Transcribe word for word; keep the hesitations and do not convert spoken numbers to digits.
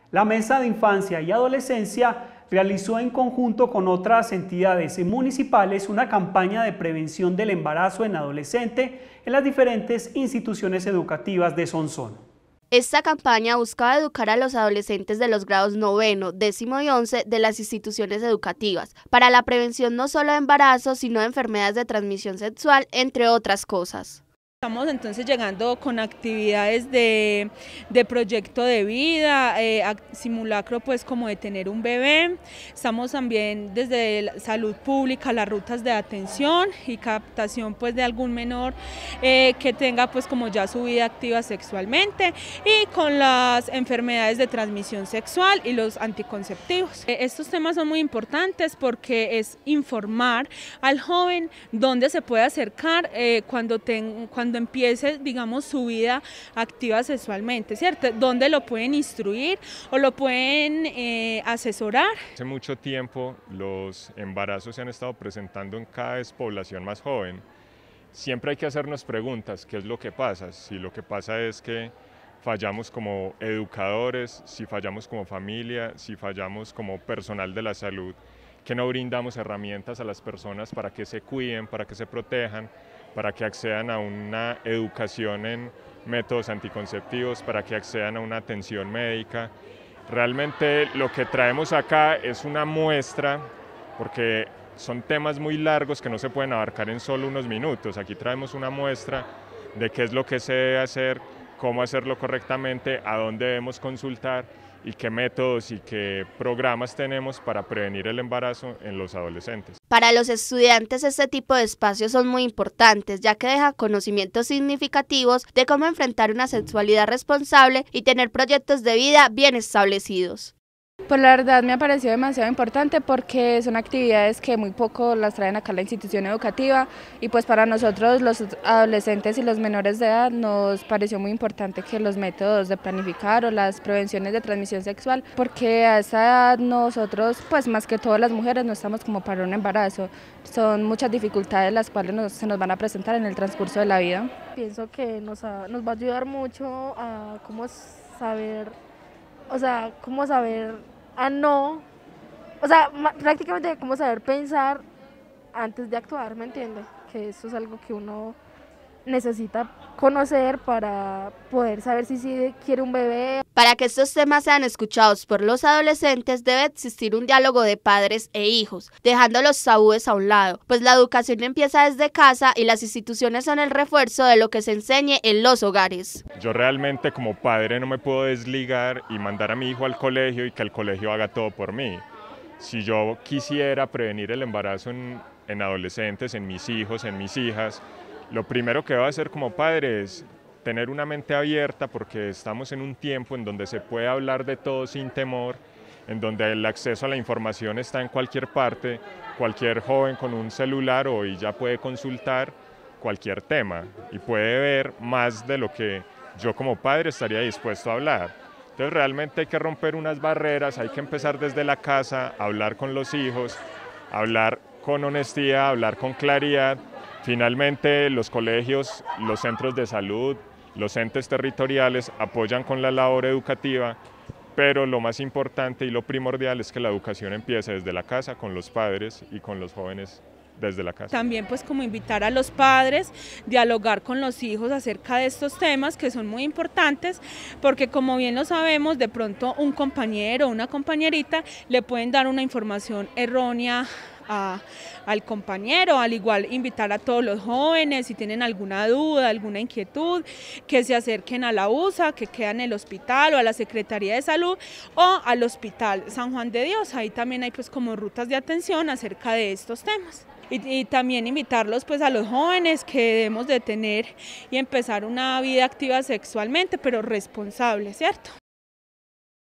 La Mesa de Infancia y Adolescencia realizó en conjunto con otras entidades municipales una campaña de prevención del embarazo en adolescente en las diferentes instituciones educativas de Sonsón. Esta campaña buscaba educar a los adolescentes de los grados noveno, décimo y once de las instituciones educativas para la prevención no solo de embarazos, sino de enfermedades de transmisión sexual, entre otras cosas. Estamos entonces llegando con actividades de, de proyecto de vida, eh, simulacro pues como de tener un bebé. Estamos también desde salud pública, las rutas de atención y captación pues de algún menor eh, que tenga pues como ya su vida activa sexualmente, y con las enfermedades de transmisión sexual y los anticonceptivos. Eh, estos temas son muy importantes porque es informar al joven dónde se puede acercar eh, cuando tenga cuando cuando empiece, digamos, su vida activa sexualmente, ¿cierto? ¿Dónde lo pueden instruir o lo pueden eh, asesorar? Hace mucho tiempo los embarazos se han estado presentando en cada vez población más joven. Siempre hay que hacernos preguntas, ¿qué es lo que pasa? Si lo que pasa es que fallamos como educadores, si fallamos como familia, si fallamos como personal de la salud, que no brindamos herramientas a las personas para que se cuiden, para que se protejan, para que accedan a una educación en métodos anticonceptivos, para que accedan a una atención médica. Realmente lo que traemos acá es una muestra, porque son temas muy largos que no se pueden abarcar en solo unos minutos. Aquí traemos una muestra de qué es lo que se debe hacer, cómo hacerlo correctamente, a dónde debemos consultar y qué métodos y qué programas tenemos para prevenir el embarazo en los adolescentes. Para los estudiantes este tipo de espacios son muy importantes, ya que dejan conocimientos significativos de cómo enfrentar una sexualidad responsable y tener proyectos de vida bien establecidos. Pues la verdad me ha parecido demasiado importante porque son actividades que muy poco las traen acá a la institución educativa, y pues para nosotros los adolescentes y los menores de edad nos pareció muy importante que los métodos de planificar o las prevenciones de transmisión sexual, porque a esa edad nosotros, pues más que todas las mujeres, no estamos como para un embarazo. Son muchas dificultades las cuales nos, se nos van a presentar en el transcurso de la vida. Pienso que nos, ha, nos va a ayudar mucho a cómo saber, o sea, cómo saber a no, o sea, prácticamente cómo saber pensar antes de actuar, ¿me entiende? Que eso es algo que uno necesita conocer para poder saber si sí quiere un bebé. Para que estos temas sean escuchados por los adolescentes debe existir un diálogo de padres e hijos, dejando los tabúes a un lado, pues la educación empieza desde casa y las instituciones son el refuerzo de lo que se enseñe en los hogares. Yo realmente como padre no me puedo desligar y mandar a mi hijo al colegio y que el colegio haga todo por mí. Si yo quisiera prevenir el embarazo en, en adolescentes, en mis hijos, en mis hijas, lo primero que debo hacer como padre es tener una mente abierta, porque estamos en un tiempo en donde se puede hablar de todo sin temor, en donde el acceso a la información está en cualquier parte. Cualquier joven con un celular hoy ya puede consultar cualquier tema y puede ver más de lo que yo como padre estaría dispuesto a hablar. Entonces realmente hay que romper unas barreras, hay que empezar desde la casa, hablar con los hijos, hablar con honestidad, hablar con claridad. Finalmente, los colegios, los centros de salud, los entes territoriales apoyan con la labor educativa, pero lo más importante y lo primordial es que la educación empiece desde la casa, con los padres y con los jóvenes desde la casa. También pues como invitar a los padres, dialogar con los hijos acerca de estos temas que son muy importantes, porque como bien lo sabemos, de pronto un compañero o una compañerita le pueden dar una información errónea A, al compañero. Al igual invitar a todos los jóvenes, si tienen alguna duda, alguna inquietud, que se acerquen a la U S A, que queda en el hospital, o a la Secretaría de Salud, o al Hospital San Juan de Dios. Ahí también hay pues como rutas de atención acerca de estos temas. Y, y también invitarlos pues a los jóvenes que debemos de tener y empezar una vida activa sexualmente, pero responsable, ¿cierto?